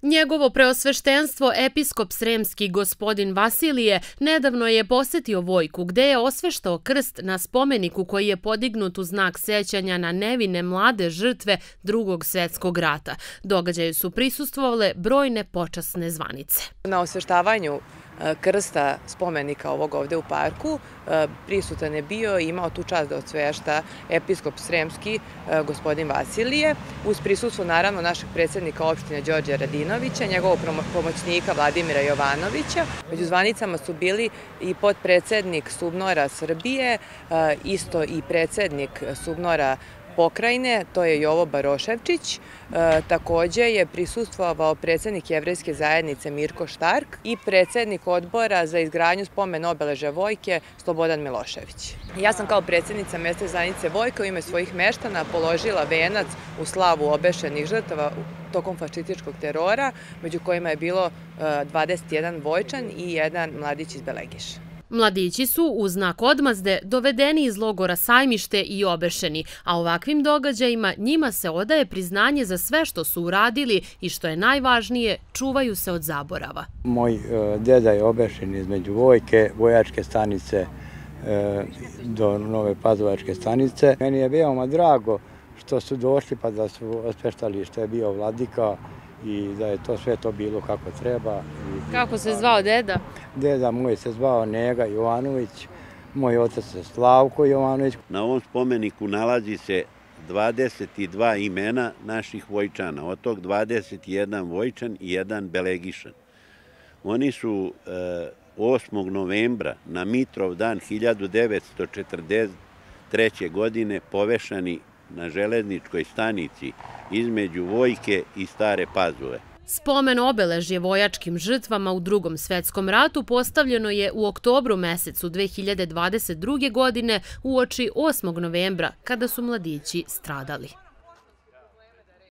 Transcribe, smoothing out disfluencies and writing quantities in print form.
Njegovo preosveštenstvo episkop sremski gospodin Vasilije nedavno je posetio Vojku gde je osveštao krst na spomeniku koji je podignut u znak sećanja na nevine mlade žrtve Drugog svjetskog rata. Događaju su prisustvovale brojne počasne zvanice. Na osveštavanju krsta spomenika ovog ovde u parku prisutan je bio i imao tu čast da osvešta episkop sremski gospodin Vasilije, uz prisustvo naravno našeg predsjednika opštine Đorđa Radinovića, njegovog pomoćnika Vladimira Jovanovića. Među zvanicama su bili i potpredsjednik SUBNOR-a Srbije, isto i predsjednik SUBNOR-a Pokrajine, to je Jovo Baroševčić. Takođe je prisustvovao predsjednik Jevrejske zajednice Mirko Štark i predsjednik odbora za izgradnju spomen obeležja Vojke Slobodan Milošević. Ja sam kao predsjednica mesne zajednice Vojka u ime svojih meštana položila venac u slavu obešenih žrtava tokom fašističkog terora, među kojima je bilo 21 Vojčan i jedan mladić iz Belegiša. Mladići su u znak odmazde dovedeni iz logora Sajmište i obešeni, a ovakvim događajima njima se odaje priznanje za sve što su uradili i što je najvažnije, čuvaju se od zaborava. Moj deda je obešen između Vojke, vojačke stanice do Nove Pazovačke stanice. Meni je veoma drago što su došli pa da su osveštali što je bio vladika i da je to sve to bilo kako treba. Kako se zvao deda? Deda moj se zvao Nega Jovanović, moj otac se Slavko Jovanović. Na ovom spomeniku nalazi se 22 imena naših Vojčana, od tog 21 Vojčan i jedan Belegišan. Oni su 8. novembra na Mitrov dan 1943. godine povešani na železničkoj stanici između Vojke i Stare Pazove. Spomen obeležje vojačkim žrtvama u Drugom svjetskom ratu postavljeno je u oktobru mesecu 2022. godine uoči 8. novembra kada su mladići stradali.